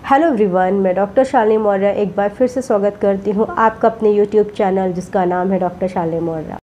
Hello everyone, मैं doctor Shalini Maurya एक बार फिर से स्वागत करती हूँ आपका अपने यूट्यूब चैनल जिसका नाम है डॉक्टर शालिनी मौर्य।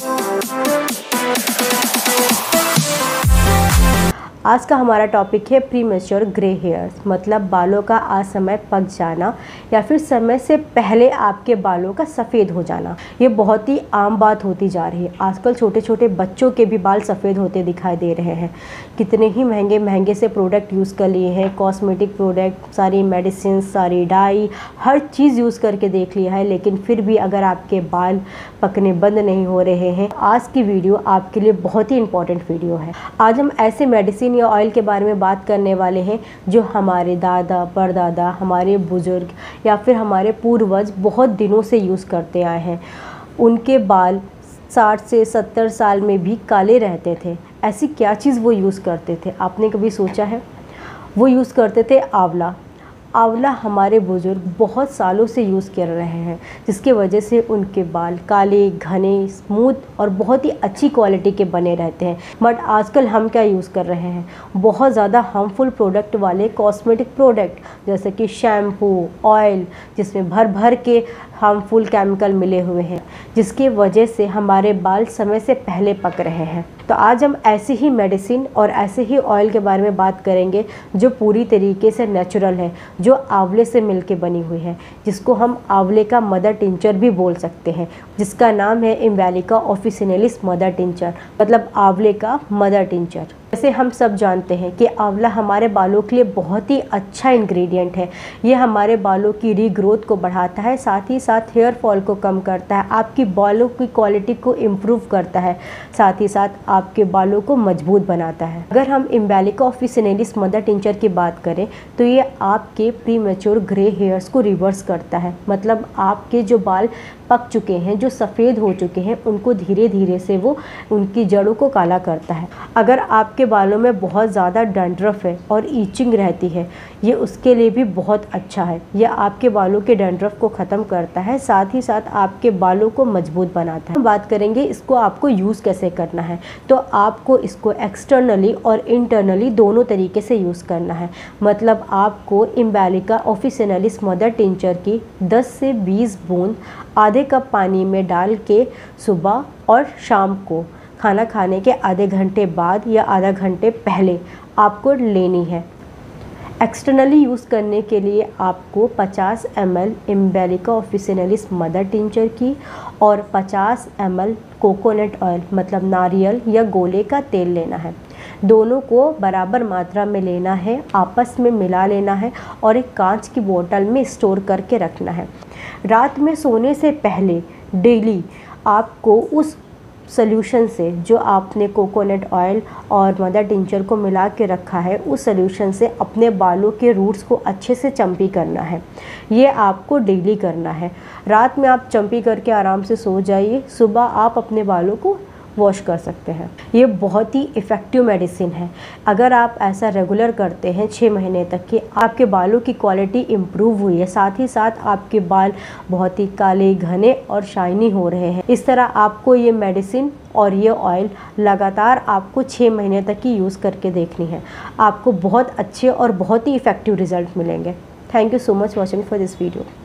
आज का हमारा टॉपिक है प्रीमेच्योर ग्रे हेयर्स, मतलब बालों का असमय पक जाना या फिर समय से पहले आपके बालों का सफ़ेद हो जाना। ये बहुत ही आम बात होती जा रही है। आजकल छोटे छोटे बच्चों के भी बाल सफ़ेद होते दिखाई दे रहे हैं। कितने ही महंगे महंगे से प्रोडक्ट यूज़ कर लिए हैं, कॉस्मेटिक प्रोडक्ट, सारी मेडिसिन, सारी डाई, हर चीज़ यूज़ करके देख लिया है, लेकिन फिर भी अगर आपके बाल पकने बंद नहीं हो रहे हैं, आज की वीडियो आपके लिए बहुत ही इंपॉर्टेंट वीडियो है। आज हम ऐसे मेडिसिन या ऑयल के बारे में बात करने वाले हैं जो हमारे दादा परदादा, हमारे बुजुर्ग या फिर हमारे पूर्वज बहुत दिनों से यूज़ करते आए हैं। उनके बाल 60 से 70 साल में भी काले रहते थे। ऐसी क्या चीज़ वो यूज़ करते थे, आपने कभी सोचा है? वो यूज़ करते थे आंवला। आंवला हमारे बुज़ुर्ग बहुत सालों से यूज़ कर रहे हैं, जिसके वजह से उनके बाल काले, घने, स्मूथ और बहुत ही अच्छी क्वालिटी के बने रहते हैं। बट आजकल हम क्या यूज़ कर रहे हैं? बहुत ज़्यादा हार्मफुल प्रोडक्ट वाले कॉस्मेटिक प्रोडक्ट, जैसे कि शैम्पू, ऑयल, जिसमें भर भर के हार्मफुल केमिकल मिले हुए हैं, जिसकी वजह से हमारे बाल समय से पहले पक रहे हैं। तो आज हम ऐसी ही मेडिसिन और ऐसे ही ऑयल के बारे में बात करेंगे जो पूरी तरीके से नेचुरल है, जो आंवले से मिलके बनी हुई है, जिसको हम आंवले का मदर टिंचर भी बोल सकते हैं, जिसका नाम है इम्बेलिका ऑफिसिनेलिस मदर टिंचर, मतलब आंवले का मदर टिंचर। जैसे हम सब जानते हैं कि आंवला हमारे बालों के लिए बहुत ही अच्छा इंग्रेडिएंट है। ये हमारे बालों की रीग्रोथ को बढ़ाता है, साथ ही साथ हेयर फॉल को कम करता है, आपकी बालों की क्वालिटी को इम्प्रूव करता है, साथ ही साथ आपके बालों को मजबूत बनाता है। अगर हम इम्बेलिका ऑफिसिनेलिस मदर टिंचर की बात करें तो ये आपके प्रीमेच्योर ग्रे हेयर्स को रिवर्स करता है, मतलब आपके जो बाल पक चुके हैं, जो सफ़ेद हो चुके हैं, उनको धीरे धीरे से वो उनकी जड़ों को काला करता है। अगर आपके बालों में बहुत ज़्यादा डैंड्रफ है और ईचिंग रहती है, ये उसके लिए भी बहुत अच्छा है। यह आपके बालों के डैंड्रफ को ख़त्म करता है, साथ ही साथ आपके बालों को मजबूत बनाता है। हम बात करेंगे इसको आपको यूज़ कैसे करना है। तो आपको इसको एक्सटर्नली और इंटरनली दोनों तरीके से यूज़ करना है। मतलब आपको इम्बेलिका ऑफिसिनेलिस मदर टिंचर की 10 से 20 बूंद आधे कप पानी में डाल के सुबह और शाम को खाना खाने के आधे घंटे बाद या आधा घंटे पहले आपको लेनी है। एक्सटर्नली यूज़ करने के लिए आपको 50 ml emblica officinalis mother tincture की और 50 ml कोकोनट ऑयल, मतलब नारियल या गोले का तेल लेना है। दोनों को बराबर मात्रा में लेना है, आपस में मिला लेना है और एक कांच की बोतल में स्टोर करके रखना है। रात में सोने से पहले डेली आपको उस सोल्यूशन से, जो आपने कोकोनट ऑयल और मदर टिंचर को मिला के रखा है, उस सोल्यूशन से अपने बालों के रूट्स को अच्छे से चम्पी करना है। ये आपको डेली करना है। रात में आप चम्पी करके आराम से सो जाइए, सुबह आप अपने बालों को वॉश कर सकते हैं। ये बहुत ही इफ़ेक्टिव मेडिसिन है। अगर आप ऐसा रेगुलर करते हैं 6 महीने तक कि आपके बालों की क्वालिटी इम्प्रूव हुई है, साथ ही साथ आपके बाल बहुत ही काले, घने और शाइनी हो रहे हैं। इस तरह आपको ये मेडिसिन और ये ऑयल लगातार आपको 6 महीने तक की यूज़ करके देखनी है। आपको बहुत अच्छे और बहुत ही इफ़ेक्टिव रिजल्ट मिलेंगे। Thank you so much watching for this video.